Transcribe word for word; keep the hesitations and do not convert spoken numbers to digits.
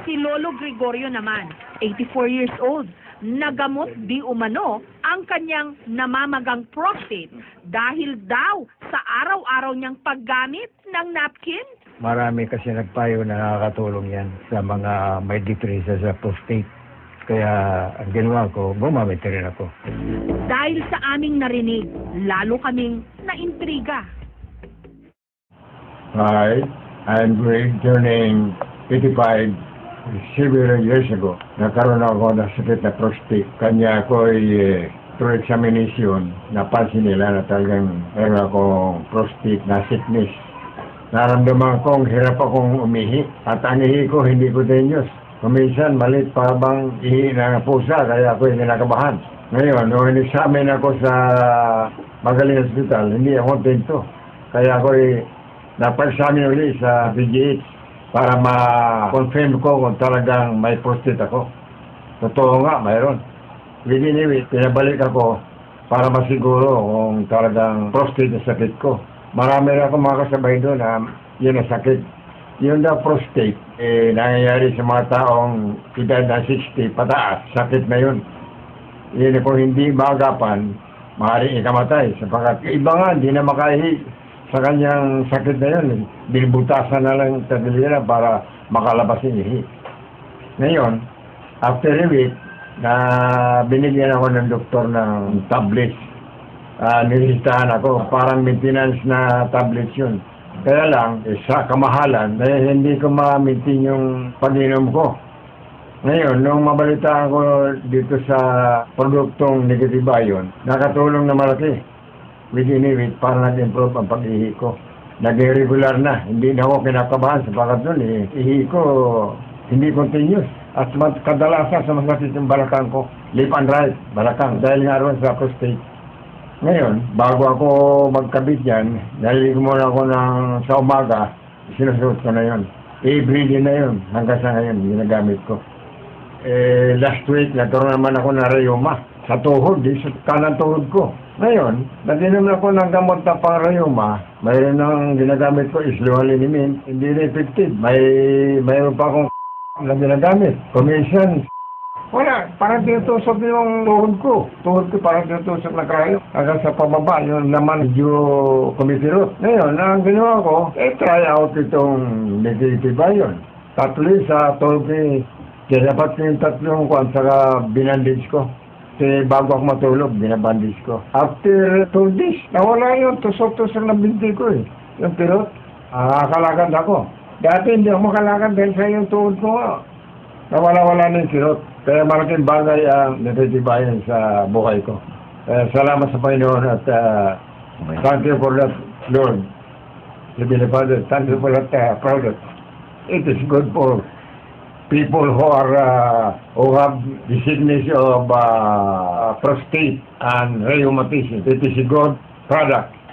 Si Lolo Gregorio naman, eighty-four years old, nagamot di umano ang kanyang namamagang prostate dahil daw sa araw-araw niyang paggamit ng napkin. Marami kasi nagpayo na nakakatulong yan sa mga may depresa sa prostate. Kaya ang ginawa ko, gumamit rin ako. Dahil sa aming narinig, lalo kaming naintriga. Hi, I'm Greg, turning eighty-five. Several years ago, nagkaroon ako ng sakit na prostate. Kanya ako ay eh, through examination, napansin nila na talagang meron akong prostate na sickness. Naramdaman kong hirap akong umihi at ang ihi ko hindi ko tenyos. Kuminsan malit pa bang ihi ng pusa kaya ako ay kinakabahan. Ngayon, nung in-examine ako sa Magaling Hospital, hindi ako tento. Kaya ako ay napag-examine ulit sa P G H para ma-confirm ko kung talagang may prostate ako. Totoo nga, mayroon. Within a week, pinabalik ako para masiguro kung talagang prostate na sakit ko. Marami na akong mga kasabay doon na yun ang sakit. Yun daw prostate, eh, nangyayari sa mga taong edad na sixty pataas. Sakit na yun. Yun kung hindi maagapan, maaaring ikamatay. Sapagkat iba nga, hindi na makahi sa kanyang sakit na yun. Binibutasan na lang sa dalira para makalabas yung ihi. Ngayon, after a week, na binigyan ako ng doktor ng tablets. Uh, nilistahan ako, parang maintenance na tablets yun. Kaya lang, eh, sa kamahalan, eh, hindi ko ma-maintain yung pag-inom ko. Ngayon, nung mabalitaan ko dito sa produktong Negative Ion, nakatulong na malaki. Within a week, para nag-improve ang pag-ihi ko. Naging regular na, hindi na ako kinakabahan sapagat doon, eh, ihi ko hindi continuous. At kadalasan sa masakit yung balakang ko, left and right, balakang, dahil nga ron sa prostate. Ngayon, bago ako magkabit yan, naliligo muna ako ng, sa umaga, sinusuot ko na yun. Every day na yun, hanggang sa ngayon, ginagamit ko. Eh, last week, nagkaroon naman ako ng rheuma sa tuhod, di, sa kanan tuhod ko. Ngayon, nag-inom ako ng gamot na pang rheuma, mayroon ng ginagamit ko is luhalinimin, hindi rin effective. May, mayroon pa akong na ginagamit. Commission, wala, parang tinutusok yung tuhod ko. Tuhod ko parang tinutusok na kayo. Hanggang sa pababa, yung naman medyo kumitirot. Ngayon, ang ginawa ko, eh, try out itong Negative Ion. Tatlo sa tuhod ko, kaya dapat yung tatlong kwan, saka binandage ko. Kasi bago ako matulog, binabandage ko. After two days, nawala yung tusok-tusok na binti ko eh. Yung pirot, nakakalakad ako. Dati hindi ako makalakad dahil sa yung tuhod ko nga. Nawala-wala na yung pirot. Kaya malaking bagay ang Negative Ion sa buhay ko. Eh, salamat sa Panginoon at uh, thank you for that, Lord. Heavenly Father, thank you for that uh, product. It is good for people who are uh, who have the sickness of uh, prostate and rheumatism. It is a good product.